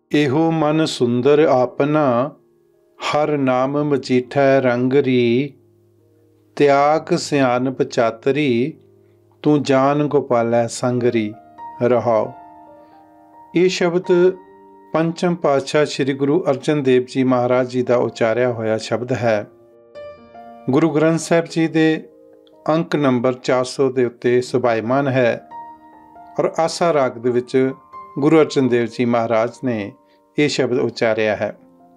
एहो मन सुंदर आपना, हर नाम मजीठै रंगरी। त्याग सियानप चातरी, तू जान गोपालै संगरी। रहाओ। ये शब्द पंचम पातशाह श्री गुरु अर्जन देव जी महाराज जी का उचारिया होया शब्द है। गुरु ग्रंथ साहिब जी के अंक नंबर 400 के उत्ते सुभाईमान है और आसा राग दे विच गुरु अर्जन देव जी महाराज ने यह शब्द उचारिया है।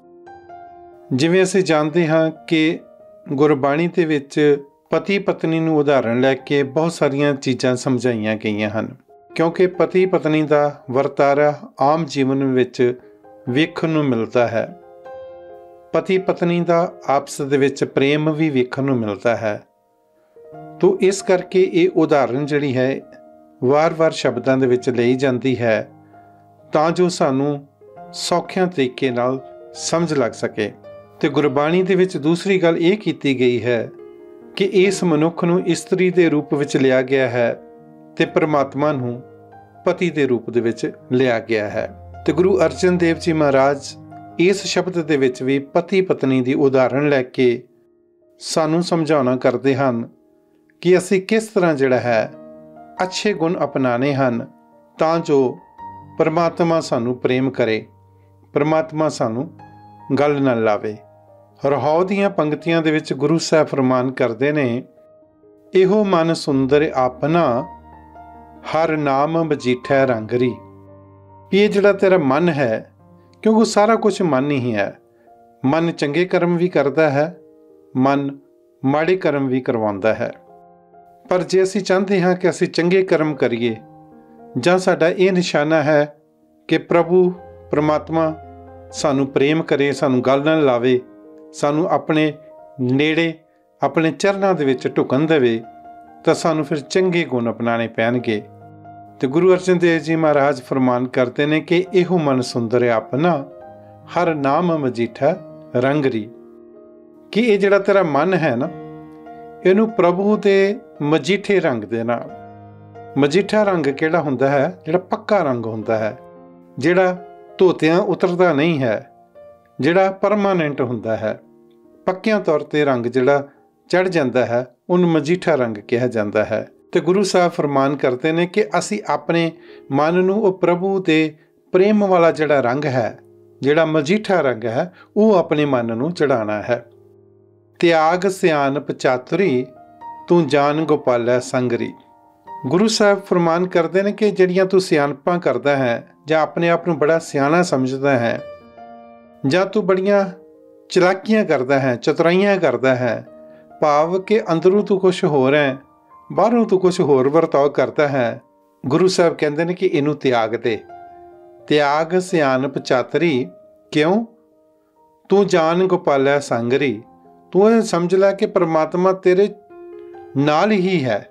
जिवें असीं जानते हाँ कि गुरबाणी दे विच पति पत्नी नूं उदाहरण लैके बहुत सारिया चीज़ां समझाइयां गईयां हन, क्योंकि पति पत्नी का वरतारा आम जीवन विच वेखण नूं मिलता है। पति पत्नी का आपस दे विच प्रेम भी वेखण नूं मिलता है। तो इस करके ये उदाहरण जिहड़ी है वार वार शब्दां दे विच लई जाती है, तां जो सानू सौखियां तरीके नाल समझ लग सके। ते गुरबाणी दे विच दूसरी गल ये कीती गई है कि इस मनुख नूं इस्त्री दे रूप विच लिया गया है ते परमात्मा नूं पति दे रूप दे विच लिया गया है। ते गुरु अर्जन देव जी महाराज इस शब्द दे विच भी पति पत्नी दी उदाहरण लैके सानू समझाउणा करदे हन कि असीं किस तरह जिहड़ा है अच्छे गुण अपनाने हन तां जो परमात्मा सानू प्रेम करे, परमात्मा सानू गल न लावे। रहाओ दीआं पंक्तियां दे विच गुरु साहब फरमान करदे ने, इहो मन सुंदर आपना, हर नाम मजीठै रंगरी। ये जिहड़ा तेरा मन है, क्योंकि सारा कुछ मन ही है। मन चंगे कर्म भी करता है, मन माड़े कर्म भी करवाउंदा है। पर जे असीं चाहते हाँ कि असीं चंगे कर्म करिए, जां साडा ये निशाना है कि प्रभु परमात्मा सानू प्रेम करे, सानू गल न लावे, सानू अपने नेड़े अपने चरनां दे विच ढुकन देवे, तां सानू फिर चंगे गुण अपनाने पैणगे। ते गुरु अर्जन देव जी महाराज फरमान करते हैं कि इहो मन सुंदर अपना, हर नाम मजीठा रंगरी। कि ये जिहड़ा तेरा मन है ना, इनू प्रभु दे मजीठे रंग दे नाल। मजीठा रंग किहड़ा हुंदा है? जिहड़ा पक्का रंग हुंदा है, जिहड़ा धोतियां उतरदा नहीं है, जिहड़ा परमानेंट हुंदा है। पक्कियां तौर ते रंग जिहड़ा चढ़ जाता है उन्हें मजीठा रंग कहा जाता है। तो गुरु साहब फरमान करते हैं कि असी अपने मन नूं वो प्रभु दे प्रेम वाला जिहड़ा रंग है, जिहड़ा मजीठा रंग है, वो अपने मन नूं चढ़ाना है। त्याग सियानप चातुरी, तू जान गोपालै संगरी। गुरु साहब फरमान करते हैं कि जिहड़ियां तू सियानपां करदा है जां अपने आप नूं बड़ा सियाणा समझदा है, जां तू बड़ियां चलाकियां करदा है, चतुराइयां करदा है, भाव के अंदरों तू कुछ होर है, बाहरों तू कुछ होर वरताव करता है। गुरु साहब कहते हैं कि इनू त्याग दे। त्याग सियानप चातरी, क्यों? तू जान गोपालै संगरी। तू ये समझ लै कि परमात्मा तेरे नाल ही है।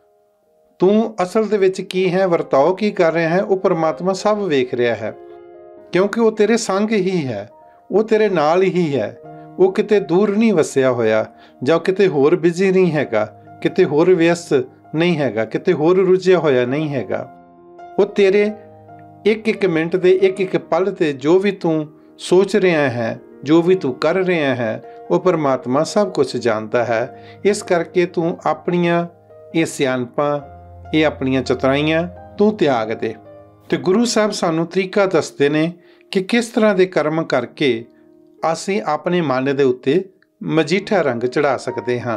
तू असल दे विच की है, वरताव की कर रहा है, वो परमात्मा सब वेख रहा है, क्योंकि वो तेरे संग ही है, वो तेरे नाल ही है। वो किते दूर नहीं वसिया होया, जां किते होर बिजी नहीं हैगा, किते होर व्यस्त नहीं हैगा, किते होर रुझिया होया नहीं हैगा। वो तेरे एक एक मिनट दे एक एक पल ते जो भी तू सोच रहा है, जो भी तू कर रहा है, वो परमात्मा सब कुछ जानता है। इस करके तू अपनियां ये सियानपां, ये अपनियां चतुराइयां तू त्याग दे। ते गुरु साहब सानू तरीका दसदे ने कि किस तरह के कर्म करके असीं अपने मन दे उत्ते मजीठा रंग चढ़ा सकते हाँ।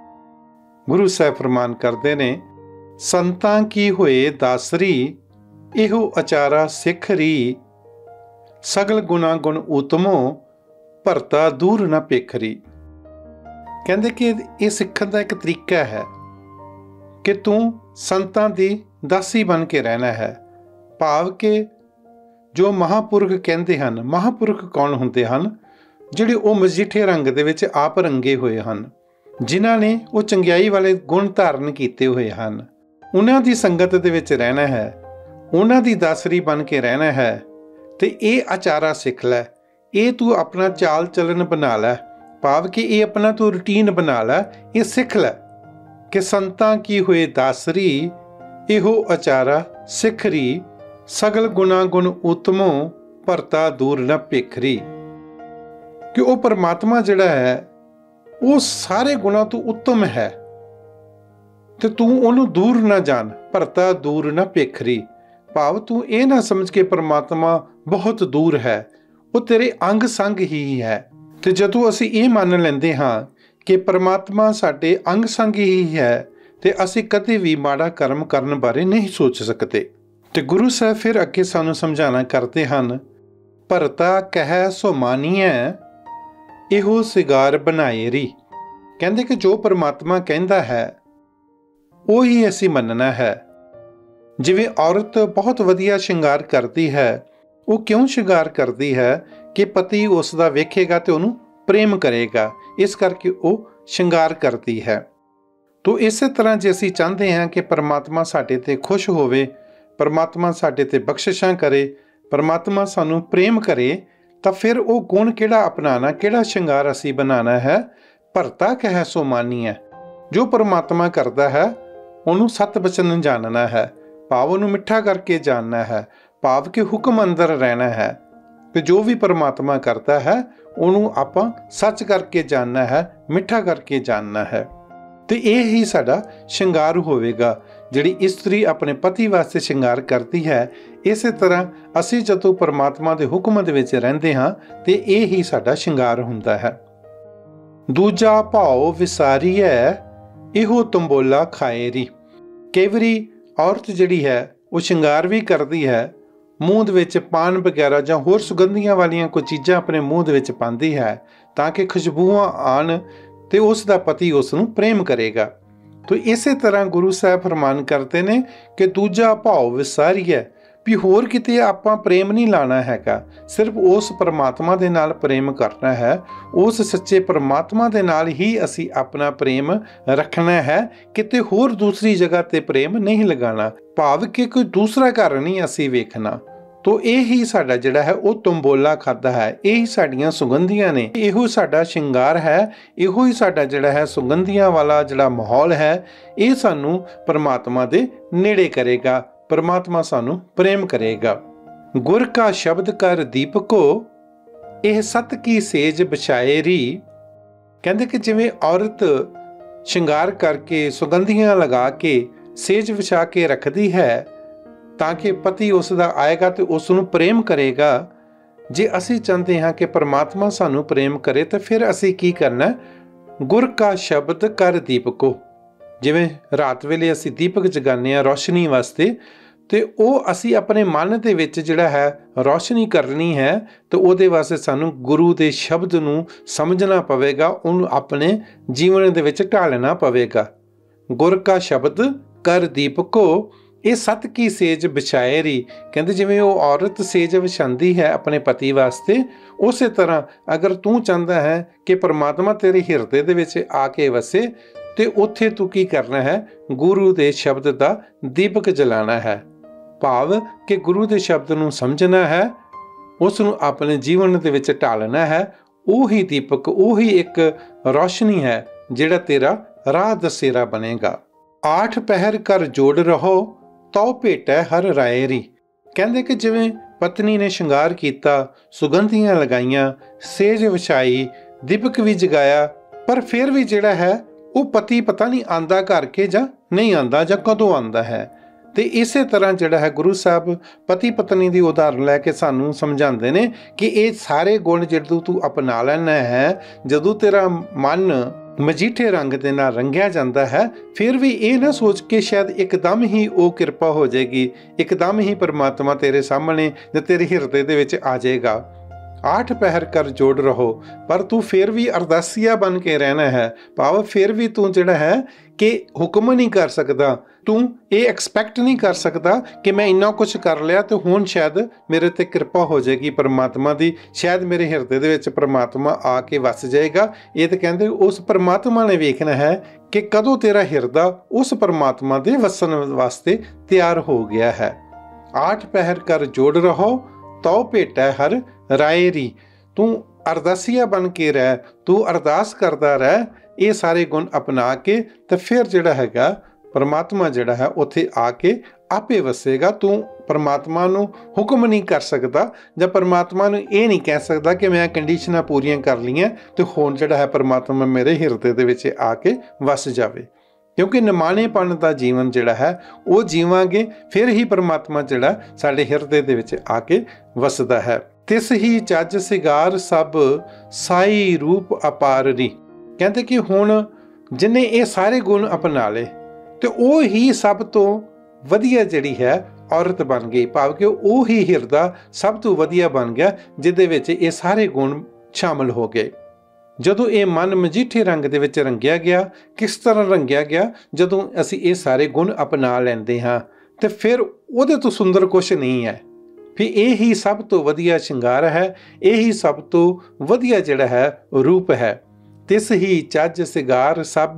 गुरु साहब फरमान करते ने, संतां की होए दासरी, इहो अचारा सिखरी। सगल गुणा गुण उत्तमो, भरता दूर न पेखरी। कहते कि यह सिखण का एक तरीका है कि तू संतां दी दासी बन के रहना है। भाव के जो महापुरख कहते हैं, महापुरख कौन होंदे हन? जिहड़े वो मजीठे रंग दे विच आप रंगे हुए हन, जिन्हां ने वो चंगियाई वाले गुण धारण किए हुए हन। उन्हां दी संगत दे विच रहना है, उन्हां दी दासरी बन के रहना है। ते ये आचारा सिख लै, ये तू अपना चाल चलन बना लै। भाव कि ये अपना तू रूटीन बना लै, ये सिख लै कि संतां की हुए दासरी, इहो अचारा सिखरी। सगल गुणा गुण उत्तमो, ਭਰਤਾ ਦੂਰ ਨਾ ਭੇਖਰੀ। ਕਿ ਉਹ ਪਰਮਾਤਮਾ ਜਿਹੜਾ ਹੈ ਉਹ ਸਾਰੇ ਗੁਣਾਂ ਤੋਂ ਉੱਤਮ ਹੈ ਤੇ ਤੂੰ ਉਹਨੂੰ ਦੂਰ ਨਾ ਜਾਣ। ਭਰਤਾ ਦੂਰ ਨਾ ਭੇਖਰੀ ਭਾਵ ਤੂੰ ਇਹ ਨਾ ਸਮਝ ਕੇ ਪਰਮਾਤਮਾ ਬਹੁਤ ਦੂਰ ਹੈ, ਉਹ ਤੇਰੇ ਅੰਗ ਸੰਗ ਹੀ ਹੈ। ਤੇ ਜਦੋਂ ਅਸੀਂ ਇਹ ਮੰਨ ਲੈਂਦੇ ਹਾਂ ਕਿ ਪਰਮਾਤਮਾ ਸਾਡੇ ਅੰਗ ਸੰਗ ਹੀ ਹੈ ਤੇ ਅਸੀਂ ਕਦੇ ਵੀ ਮਾੜਾ ਕਰਮ ਕਰਨ ਬਾਰੇ ਨਹੀਂ ਸੋਚ ਸਕਦੇ। ਤੇ ਗੁਰੂ ਸਾਹਿਬ ਫਿਰ ਅੱਗੇ ਸਾਨੂੰ ਸਮਝਾਉਣਾ ਕਰਦੇ ਹਨ, ਭਰਤਾ ਕਹਿ ਸੋ ਮਾਨੀਐ ਇਹੋ ਸਿਗਾਰ ਬਣਾਏਰੀ। ਕਹਿੰਦੇ ਕਿ ਜੋ ਪਰਮਾਤਮਾ ਕਹਿੰਦਾ ਹੈ ਉਹੀ ਅਸੀਂ ਮੰਨਣਾ ਹੈ। ਜਿਵੇਂ ਔਰਤ ਬਹੁਤ ਵਧੀਆ ਸ਼ਿੰਗਾਰ ਕਰਦੀ ਹੈ, ਉਹ ਕਿਉਂ ਸ਼ਿੰਗਾਰ ਕਰਦੀ ਹੈ ਕਿ ਪਤੀ ਉਸ ਦਾ ਵੇਖੇਗਾ ਤੇ ਉਹਨੂੰ ਪ੍ਰੇਮ ਕਰੇਗਾ, ਇਸ ਕਰਕੇ ਉਹ ਸ਼ਿੰਗਾਰ ਕਰਦੀ ਹੈ। ਤੋ ਇਸੇ ਤਰ੍ਹਾਂ ਜੇ ਅਸੀਂ ਚਾਹੁੰਦੇ ਹਾਂ ਕਿ ਪਰਮਾਤਮਾ ਸਾਡੇ ਤੇ ਖੁਸ਼ ਹੋਵੇ, ਪਰਮਾਤਮਾ ਸਾਡੇ ਤੇ ਬਖਸ਼ਿਸ਼ਾਂ ਕਰੇ, ਪਰਮਾਤਮਾ ਸਾਨੂੰ ਪ੍ਰੇਮ ਕਰੇ, ਤਾਂ ਫਿਰ ਉਹ ਗੁਣ ਕਿਹੜਾ ਅਪਣਾਉਣਾ, ਕਿਹੜਾ ਸ਼ਿੰਗਾਰ ਅਸੀਂ ਬਣਾਉਣਾ ਹੈ। ਭਰਤਾ ਕਹਿ ਸੋ ਮਾਨੀਐ। ਜੋ ਪਰਮਾਤਮਾ ਕਰਦਾ ਹੈ ਉਹਨੂੰ ਸਤ ਬਚਨ ਜਾਣਨਾ ਹੈ, ਭਾਵ ਉਹਨੂੰ ਮਿੱਠਾ ਕਰਕੇ ਜਾਣਨਾ ਹੈ, ਭਾਵ ਕਿ ਹੁਕਮ ਅੰਦਰ ਰਹਿਣਾ ਹੈ। ਤੇ ਜੋ ਵੀ ਪਰਮਾਤਮਾ ਕਰਦਾ ਹੈ ਉਹਨੂੰ ਆਪਾਂ ਸੱਚ ਕਰਕੇ ਜਾਣਨਾ ਹੈ, ਮਿੱਠਾ ਕਰਕੇ ਜਾਣਨਾ ਹੈ। ਤੇ ਇਹ ਹੀ ਸਾਡਾ ਸ਼ਿੰਗਾਰ ਹੋਵੇਗਾ। ਜਿਹੜੀ ਇਸਤਰੀ ਆਪਣੇ ਪਤੀ ਵਾਸਤੇ ਸ਼ਿੰਗਾਰ ਕਰਦੀ ਹੈ, ਇਸੇ ਤਰ੍ਹਾਂ ਅਸੀਂ ਜਦੋਂ ਪਰਮਾਤਮਾ ਦੇ ਹੁਕਮ ਦੇ ਵਿੱਚ ਰਹਿੰਦੇ ਹਾਂ ਤੇ ਇਹ ਹੀ ਸਾਡਾ ਸ਼ਿੰਗਾਰ ਹੁੰਦਾ ਹੈ। ਦੂਜਾ ਭਾਉ ਵਿਸਾਰੀਐ ਇਹੋ ਤੰਬੋਲਾ ਖਾਏਰੀ। ਕਈ ਵਾਰੀ ਔਰਤ ਜਿਹੜੀ ਹੈ ਉਹ ਸ਼ਿੰਗਾਰ ਵੀ ਕਰਦੀ ਹੈ, ਮੂੰਹ ਦੇ ਵਿੱਚ ਪਾਨ ਵਗੈਰਾ ਜਾਂ ਹੋਰ ਸੁਗੰਧੀਆਂ ਵਾਲੀਆਂ ਕੋਈ ਚੀਜ਼ਾਂ ਆਪਣੇ ਮੂੰਹ ਦੇ ਵਿੱਚ ਪਾਉਂਦੀ ਹੈ ਤਾਂ ਕਿ ਖੁਸ਼ਬੂਆਂ ਆਉਣ ਤੇ ਉਸ ਦਾ ਪਤੀ ਉਸ ਨੂੰ ਪ੍ਰੇਮ ਕਰੇਗਾ। ਤੋ ਇਸੇ ਤਰ੍ਹਾਂ ਗੁਰੂ ਸਾਹਿਬ ਫਰਮਾਨ ਕਰਦੇ ਨੇ ਕਿ ਦੂਜਾ ਭਾਉ ਵਿਸਾਰੀਐ, ਵੀ ਹੋਰ ਕਿਤੇ ਆਪਾਂ ਪ੍ਰੇਮ ਨਹੀਂ ਲਾਣਾ ਹੈਗਾ, ਸਿਰਫ ਉਸ ਪਰਮਾਤਮਾ ਦੇ ਨਾਲ ਪ੍ਰੇਮ ਕਰਨਾ ਹੈ। ਉਸ ਸੱਚੇ ਪਰਮਾਤਮਾ ਦੇ ਨਾਲ ਹੀ ਅਸੀਂ ਆਪਣਾ ਪ੍ਰੇਮ ਰੱਖਣਾ ਹੈ, ਕਿਤੇ ਹੋਰ ਦੂਸਰੀ ਜਗ੍ਹਾ ਤੇ ਪ੍ਰੇਮ ਨਹੀਂ ਲਗਾਉਣਾ, ਭਾਵ ਕਿ ਕੋਈ ਦੂਸਰਾ ਘਰ ਨਹੀਂ ਅਸੀਂ ਵੇਖਣਾ। ਤੋ ਇਹ ਹੀ ਸਾਡਾ ਜਿਹੜਾ ਹੈ ਉਹ ਤੰਬੋਲਾ ਖਾਦਾ ਹੈ, ਇਹ ਹੀ ਸਾਡੀਆਂ ਸੁਗੰਧੀਆਂ ਨੇ, ਇਹੋ ਸਾਡਾ ਸ਼ਿੰਗਾਰ ਹੈ, ਇਹੋ ਹੀ ਸਾਡਾ ਜਿਹੜਾ ਹੈ ਸੁਗੰਧੀਆਂ ਵਾਲਾ ਜਿਹੜਾ ਮਾਹੌਲ ਹੈ, ਇਹ ਸਾਨੂੰ ਪਰਮਾਤਮਾ ਦੇ ਨੇੜੇ ਕਰੇਗਾ, ਪਰਮਾਤਮਾ ਸਾਨੂੰ ਪ੍ਰੇਮ ਕਰੇਗਾ। ਗੁਰ ਕਾ ਸ਼ਬਦ ਕਰ ਦੀਪਕੋ ਇਹ ਸਤ ਕੀ ਸੇਜ ਬਿਛਾਏਰੀ। ਕਹਿੰਦੇ ਕਿ ਜਿਵੇਂ ਔਰਤ ਸ਼ਿੰਗਾਰ ਕਰਕੇ ਸੁਗੰਧੀਆਂ ਲਗਾ ਕੇ ਸੇਜ ਵਿਛਾ ਕੇ ਰੱਖਦੀ ਹੈ ਤਾਂ ਕਿ ਪਤੀ ਉਸ ਦਾ ਆਏਗਾ ਤੇ ਉਸ ਨੂੰ ਪ੍ਰੇਮ ਕਰੇਗਾ। ਜੇ ਅਸੀਂ ਚਾਹੁੰਦੇ ਹਾਂ ਕਿ ਪਰਮਾਤਮਾ ਸਾਨੂੰ ਪ੍ਰੇਮ ਕਰੇ ਤਾਂ ਫਿਰ ਅਸੀਂ ਕੀ ਕਰਨਾ, ਗੁਰ ਕਾ ਸ਼ਬਦ ਕਰ ਦੀਪਕੋ। ਜਿਵੇਂ ਰਾਤ ਵੇਲੇ ਅਸੀਂ ਦੀਪਕ ਜਗਾਉਂਦੇ ਹਾਂ ਰੌਸ਼ਨੀ ਵਾਸਤੇ, ਤੇ ਉਹ ਅਸੀਂ ਆਪਣੇ ਮਨ ਦੇ ਵਿੱਚ ਜਿਹੜਾ ਹੈ ਰੌਸ਼ਨੀ ਕਰਨੀ ਹੈ ਤੇ ਉਹਦੇ ਵਾਸਤੇ ਸਾਨੂੰ ਗੁਰੂ ਦੇ ਸ਼ਬਦ ਨੂੰ ਸਮਝਣਾ ਪਵੇਗਾ, ਉਹਨੂੰ ਆਪਣੇ ਜੀਵਨ ਦੇ ਵਿੱਚ ਢਾਲਣਾ ਪਵੇਗਾ। ਗੁਰ ਕਾ ਸ਼ਬਦ ਕਰ ਦੀਪਕੋ ਇਹ ਸਤ ਕੀ ਸੇਜ ਵਿਛਾਏਰੀ। ਕਹਿੰਦੇ ਜਿਵੇਂ ਉਹ ਔਰਤ ਸੇਜ ਵਿਛਾਉਂਦੀ ਹੈ ਆਪਣੇ ਪਤੀ ਵਾਸਤੇ, ਉਸੇ ਤਰ੍ਹਾਂ ਅਗਰ ਤੂੰ ਚਾਹੁੰਦਾ ਹੈ ਕਿ ਪਰਮਾਤਮਾ ਤੇਰੇ ਹਿਰਦੇ ਦੇ ਵਿੱਚ ਆ ਕੇ ਵਸੇ ਤੇ ਉੱਥੇ ਤੂੰ ਕੀ ਕਰਨਾ ਹੈ, ਗੁਰੂ ਦੇ ਸ਼ਬਦ ਦਾ ਦੀਪਕ ਜਲਾਣਾ ਹੈ, ਭਾਵ ਕਿ ਗੁਰੂ ਦੇ ਸ਼ਬਦ ਨੂੰ ਸਮਝਣਾ ਹੈ, ਉਸ ਨੂੰ ਆਪਣੇ ਜੀਵਨ ਦੇ ਵਿੱਚ ਢਾਲਣਾ ਹੈ। ਉਹੀ ਦੀਪਕ, ਉਹੀ ਇੱਕ ਰੌਸ਼ਨੀ ਹੈ ਜਿਹੜਾ ਤੇਰਾ ਰਾਹ ਦਸੇਰਾ ਬਣੇਗਾ। ਆਠ ਪਹਿਰ ਕਰ ਜੋੜ ਰਹੋ ਤਉ ਭੇਟੈ ਹਰ ਰਾਏਰੀ। ਕਹਿੰਦੇ ਕਿ ਜਿਵੇਂ ਪਤਨੀ ਨੇ ਸ਼ਿੰਗਾਰ ਕੀਤਾ, ਸੁਗੰਧੀਆਂ ਲਗਾਈਆਂ, ਸੇਜ ਵਿਛਾਈ, ਦੀਪਕ ਵੀ ਜਗਾਇਆ, ਪਰ ਫਿਰ ਵੀ ਜਿਹੜਾ ਹੈ ਉਹ ਪਤੀ ਪਤਾ ਨਹੀਂ ਆਂਦਾ ਘਰ ਕੇ ਜਾਂ ਨਹੀਂ ਆਂਦਾ ਜਾਂ ਕਦੋਂ ਆਂਦਾ ਹੈ। ਤੇ ਇਸੇ ਤਰ੍ਹਾਂ ਜਿਹੜਾ ਹੈ ਗੁਰੂ ਸਾਹਿਬ ਪਤੀ ਪਤਨੀ ਦੀ ਉਦਾਹਰਨ ਲੈ ਕੇ ਸਾਨੂੰ ਸਮਝਾਉਂਦੇ ਨੇ ਕਿ ਇਹ ਸਾਰੇ ਗੁਣ ਜਦੋਂ ਤੂੰ ਅਪਣਾ ਲੈਣਾ ਹੈ, ਜਦੋਂ ਤੇਰਾ ਮਨ ਮਜੀਠੇ ਰੰਗ ਦੇ ਨਾਲ ਰੰਗਿਆ ਜਾਂਦਾ ਹੈ, ਫਿਰ ਵੀ ਇਹ ਨਾ ਸੋਚ ਕੇ ਸ਼ਾਇਦ ਇੱਕਦਮ ਹੀ ਉਹ ਕਿਰਪਾ ਹੋ ਜਾਏਗੀ, ਇੱਕਦਮ ਹੀ ਪਰਮਾਤਮਾ ਤੇਰੇ ਸਾਹਮਣੇ ਜਾਂ ਤੇਰੇ ਹਿਰਦੇ ਦੇ ਵਿੱਚ ਆ ਜਾਏਗਾ। ਆਠ ਪਹਿਰ ਕਰ ਜੋੜ ਰਹੋ, ਪਰ ਤੂੰ ਫਿਰ ਵੀ ਅਰਦਾਸੀਆ ਬਣ ਕੇ ਰਹਿਣਾ ਹੈ, ਭਾਵ ਫਿਰ ਵੀ ਤੂੰ ਜਿਹੜਾ ਹੈ ਕਿ ਹੁਕਮ ਨਹੀਂ ਕਰ ਸਕਦਾ, ਤੂੰ ਇਹ ਐਕਸਪੈਕਟ ਨਹੀਂ ਕਰ ਸਕਦਾ ਕਿ ਮੈਂ ਇੰਨਾ ਕੁਝ ਕਰ ਲਿਆ ਤੇ ਹੁਣ ਸ਼ਾਇਦ ਮੇਰੇ ਤੇ ਕਿਰਪਾ ਹੋ ਜਾਏਗੀ ਪਰਮਾਤਮਾ ਦੀ, ਸ਼ਾਇਦ ਮੇਰੇ ਹਿਰਦੇ ਦੇ ਵਿੱਚ ਪਰਮਾਤਮਾ ਆ ਕੇ ਵਸ ਜਾਏਗਾ। ਇਹ ਤਾਂ ਕਹਿੰਦੇ ਉਸ ਪਰਮਾਤਮਾ ਨੇ ਵੇਖਣਾ ਹੈ ਕਿ ਕਦੋਂ ਤੇਰਾ ਹਿਰਦਾ ਉਸ ਪਰਮਾਤਮਾ ਦੇ ਵਸਣ ਵਾਸਤੇ ਤਿਆਰ ਹੋ ਗਿਆ ਹੈ। ਆਠ ਪਹਿਰ ਕਰ ਜੋੜ ਰਹੋ ਤਉ ਭੇਟੈ ਹਰ ਰਾਏਰੀ। ਤੂੰ ਅਰਦਾਸੀਆ ਬਣ ਕੇ ਰਹਿ, ਤੂੰ ਅਰਦਾਸ ਕਰਦਾ ਰਹਿ, ਇਹ ਸਾਰੇ ਗੁਣ ਅਪਣਾ ਕੇ ਤੇ ਫਿਰ ਜਿਹੜਾ ਹੈਗਾ परमात्मा जिहड़ा है उत्थे आके आपे वसेगा। तू परमात्मा नूं हुक्म नहीं कर सकदा जां परमात्मा नूं ये नहीं कह सकदा कि मैं कंडीशनां पूरीआं कर लईआं ते हुण जिहड़ा है परमात्मा मेरे हिरदे दे विच आके वस जावे। क्योंकि निमाणेपन दा जीवन जिहड़ा है वो जीवांगे, फिर ही परमात्मा जिहड़ा साडे हिरदे दे विच आके वसदा है। तिस ही चज सिगार सब साई रूप अपाररी। कहते कि हुण जिन्हें ये सारे गुण अपना ले तो वो ही सब तो वधिया जिहड़ी है औरत बन गई, भाव कि वो ही हिरदा सब तो वधिया बन गया जिहदे विच ये सारे गुण शामिल हो गए। जदों ये मन मजीठे रंग दे विच रंगिया गया, किस तरह रंगिया गया, जदों असीं ये सारे गुण अपना लैंदे हां ते फिर उहदे तो सुंदर कुछ नहीं है। फिर ये ही सब तो वधिया शिंगार है, ये ही सब तो वधिया जिहड़ा है रूप है। तिस ही चज सिगार सब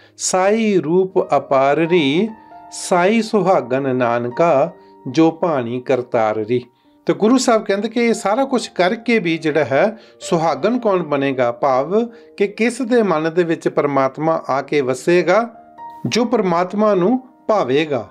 साई रूप अपाररी, साई सुहागन नानका जो भानी करताररी। तो गुरु साहब कहते कि ये सारा कुछ करके भी जिहड़ा है सुहागन कौन बनेगा, भाव कि किस दे मन दे विच परमात्मा आके वसेगा, जो परमात्मा नूं भावेगा,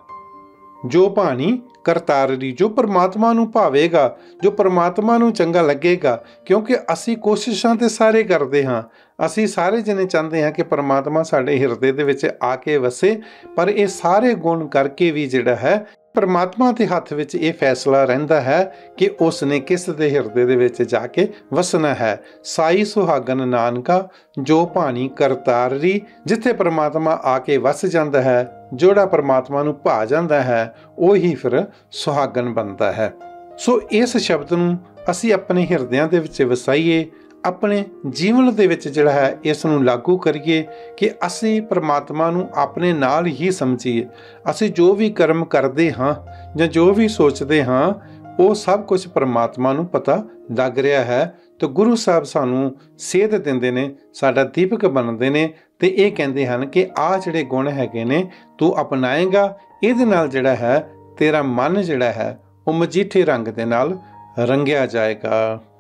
जो भानी करताररी, जो परमात्मा नूं भावेगा, जो परमात्मा नूं चंगा लगेगा। क्योंकि असी कोशिशां ते सारे करते हाँ, असी सारे जने चाहते हैं कि परमात्मा साडे हिरदे दे विच आके वसे, पर ये सारे गुण करके भी जिहड़ा है परमात्मा के हथ विच ये फैसला रहिंदा है कि उसने किस दे हिरदे दे विच जाके वसना है। साई सुहागन नानका जो भानी करताररी, जिथे परमात्मा आके वस जांदा है, जोड़ा परमात्मा नूं भा जांदा है, वो ही फिर सुहागन बनता है। सो इस शब्द नूं असीं अपने हिरदिਆਂ ਦੇ ਵਿੱਚ ਵਸਾਈਏ, अपने जीवन दे विच जिहड़ा है इस नूं लागू करिए कि असी परमात्मा नूं अपने नाल ही समझीए। असी जो भी कर्म करते हाँ जां जो भी सोचते हाँ वो सब कुछ परमात्मा नूं पता लग रहा है। तो गुरु साहब सानूं सेध दिंदे ने, साडा दीपक बनदे ने ते ये कहंदे हन कि आ जिहड़े गुण हैगे ने तू अपनाएगा, इहदे नाल जिहड़ा है तेरा मन जिहड़ा है वो मजीठे रंग दे नाल रंगिया जाएगा।